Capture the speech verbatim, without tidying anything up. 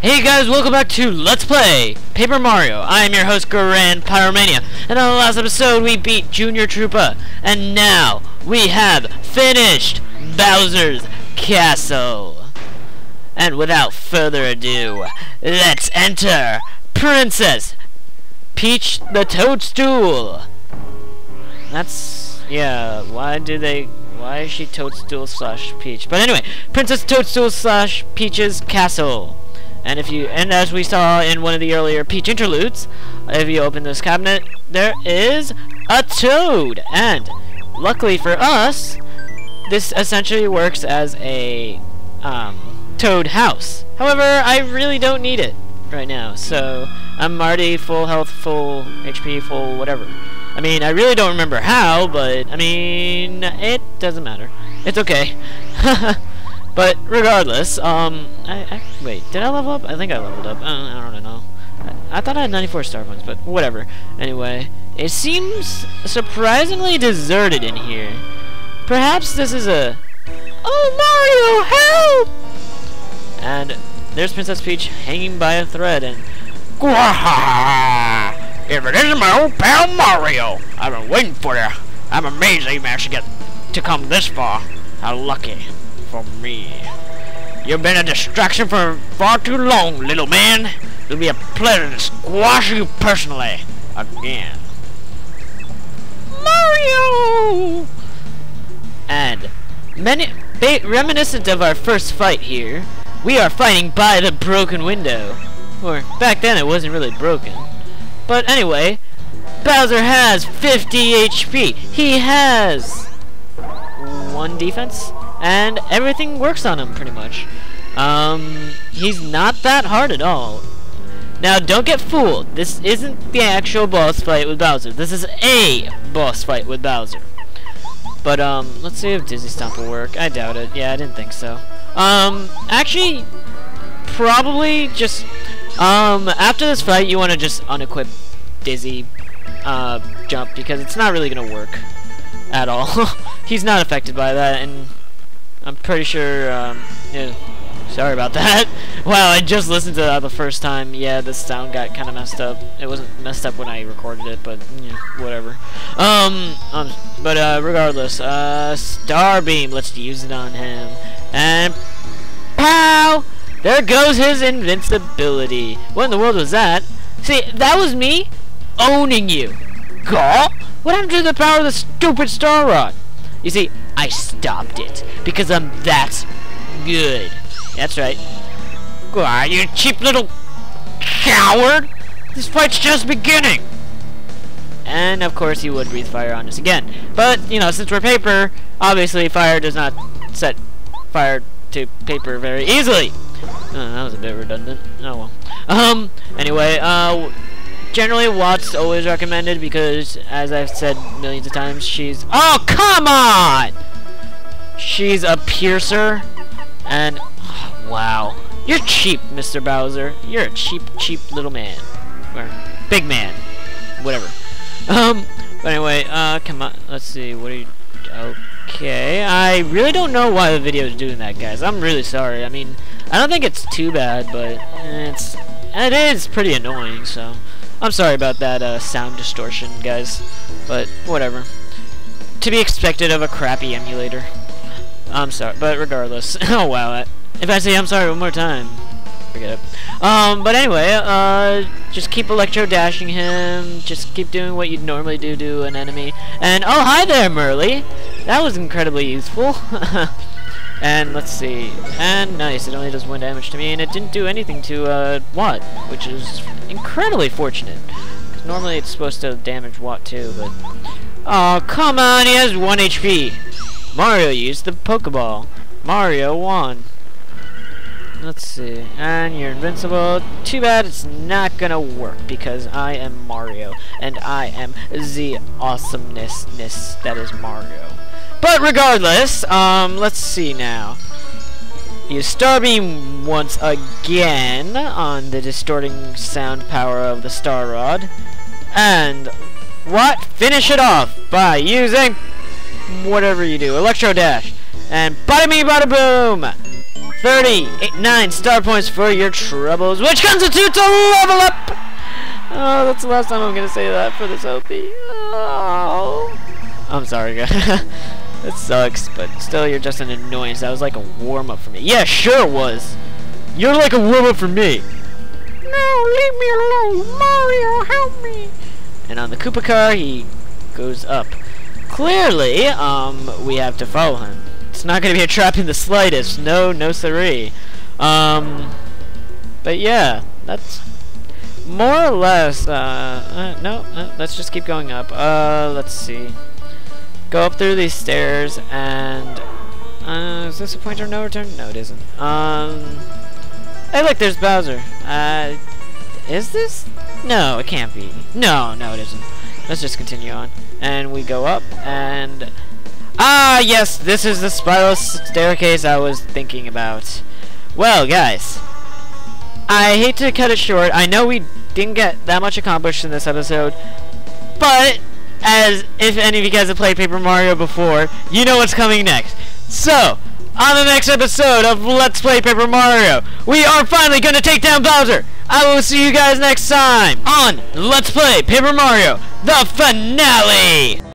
Hey guys, welcome back to Let's Play Paper Mario. I am your host, GrandPyromania, and on the last episode we beat Junior Troopa, and now we have finished Bowser's Castle. And without further ado, let's enter Princess Peach the Toadstool. That's, yeah, why do they, why is she Toadstool slash Peach? But anyway, Princess Toadstool slash Peach's Castle. And if you, and as we saw in one of the earlier Peach interludes, if you open this cabinet, there is a toad. And luckily for us, this essentially works as a um, toad house. However, I really don't need it right now, so I'm already full health, full H P, full whatever. I mean, I really don't remember how, but I mean, it doesn't matter. It's okay. But regardless, um, I, I wait, did I level up? I think I leveled up. I don't, I don't know. I, I thought I had ninety-four star points, but whatever. Anyway, it seems surprisingly deserted in here. Perhaps this is a... Oh, Mario, help! And there's Princess Peach hanging by a thread, and... If it isn't my old pal Mario, I've been waiting for you. I'm amazed I managed to get to come this far. How lucky. For me. You've been a distraction for far too long, little man. It'll be a pleasure to squash you personally again. Mario! And many, reminiscent of our first fight here, we are fighting by the broken window. Or back then it wasn't really broken. But anyway, Bowser has fifty H P. He has one defense. And everything works on him, pretty much. Um, he's not that hard at all. Now, don't get fooled. This isn't the actual boss fight with Bowser. This is a boss fight with Bowser. But, um, let's see if Dizzy Stomp will work. I doubt it. Yeah, I didn't think so. Um, actually, probably just, um, after this fight, you want to just unequip Dizzy, uh, jump, because it's not really going to work at all. He's not affected by that, and... I'm pretty sure, um, yeah, sorry about that. Wow, I just listened to that the first time. Yeah, the sound got kind of messed up. It wasn't messed up when I recorded it, but, yeah, whatever. Um, um but, uh, regardless, uh, Star Beam, let's use it on him. And, pow! There goes his invincibility. What in the world was that? See, that was me owning you. Gaw? What happened to the power of the stupid Star Rod? You see, I stopped it, because I'm that good. That's right. Why, you cheap little coward! This fight's just beginning! And, of course, he would breathe fire on us again. But, you know, since we're paper, obviously fire does not set fire to paper very easily. Oh, that was a bit redundant. Oh, well. Um, anyway, uh... generally, Watt's always recommended because, as I've said millions of times, she's... Oh, come on! She's a piercer, and... Oh, wow. You're cheap, Mister Bowser. You're a cheap, cheap little man. Or, big man. Whatever. Um, but anyway, uh, come on. Let's see, what are you... Okay, I really don't know why the video is doing that, guys. I'm really sorry. I mean, I don't think it's too bad, but it's... It is pretty annoying, so... I'm sorry about that uh, sound distortion, guys, but whatever. To be expected of a crappy emulator. I'm sorry, but regardless. Oh wow, if I say I'm sorry one more time, forget it. Um, but anyway, uh, just keep electro dashing him. Just keep doing what you'd normally do to an enemy. And oh, hi there, Merly. That was incredibly useful. And let's see. And nice, it only does one damage to me, and it didn't do anything to uh, Watt, which is incredibly fortunate. Because normally it's supposed to damage Watt too, but... Oh, come on, he has one H P! Mario used the Pokeball. Mario won. Let's see. And you're invincible. Too bad it's not gonna work, because I am Mario, and I am the awesomeness that is Mario. But regardless, um, let's see now. Use Star Beam once again on the distorting sound power of the Star Rod. And what? Finish it off by using whatever you do. Electro Dash. And bada me bada boom! thirty-nine star points for your troubles, which constitutes a level up! Oh, that's the last time I'm gonna say that for this O P. Oh. I'm sorry, guys. It sucks, but still, you're just an annoyance. That was like a warm-up for me. Yeah, sure it was. You're like a warm-up for me. No, leave me alone. Mario, help me. And on the Koopa car, he goes up. Clearly, um, we have to follow him. It's not going to be a trap in the slightest. No, no siree. Um, but yeah, that's more or less, uh, uh no, uh, let's just keep going up. Uh, let's see. Go up through these stairs, and, uh, is this a point of no return? No, it isn't. Um, hey, look, there's Bowser. Uh, is this? No, it can't be. No, no, it isn't. Let's just continue on. And we go up, and... Ah, yes, this is the spiral staircase I was thinking about. Well, guys, I hate to cut it short. I know we didn't get that much accomplished in this episode, but as if any of you guys have played Paper Mario before, you know what's coming next. So, on the next episode of Let's Play Paper Mario, we are finally going to take down Bowser. I will see you guys next time on Let's Play Paper Mario, the finale!